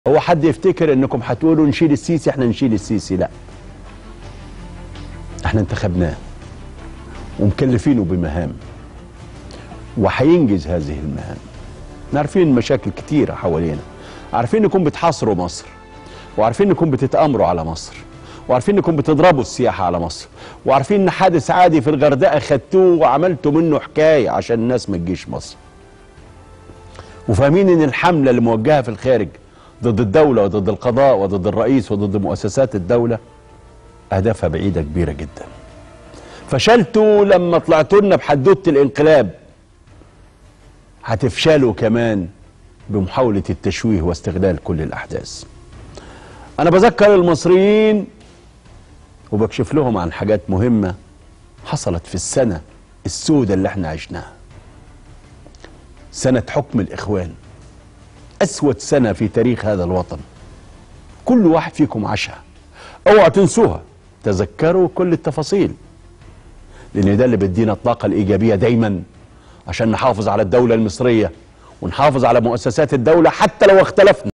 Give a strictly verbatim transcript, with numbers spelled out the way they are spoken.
هو حد يفتكر انكم هتقولوا نشيل السيسي؟ احنا نشيل السيسي؟ لا، احنا انتخبناه ومكلفينه بمهام وهينجز هذه المهام. عارفين مشاكل كتيرة حوالينا، عارفين انكم بتحاصروا مصر، وعارفين انكم بتتآمروا على مصر، وعارفين انكم بتضربوا السياحة على مصر، وعارفين ان حادث عادي في الغردقة خدتوه وعملتوا منه حكاية عشان الناس ما تجيش مصر، وفاهمين ان الحملة اللي موجهة في الخارج ضد الدولة وضد القضاء وضد الرئيس وضد مؤسسات الدولة أهدافها بعيدة كبيرة جدا. فشلتوا لما طلعتوا لنا بحدوتة الانقلاب، هتفشلوا كمان بمحاولة التشويه واستغلال كل الأحداث. أنا بذكر المصريين وبكشف لهم عن حاجات مهمة حصلت في السنة السوداء اللي احنا عشناها، سنة حكم الإخوان، أسود سنة في تاريخ هذا الوطن. كل واحد فيكم عاشها، اوعوا تنسوها، تذكروا كل التفاصيل، لأن ده اللي بيدينا الطاقة الإيجابية دايما عشان نحافظ على الدولة المصرية ونحافظ على مؤسسات الدولة حتى لو اختلفنا.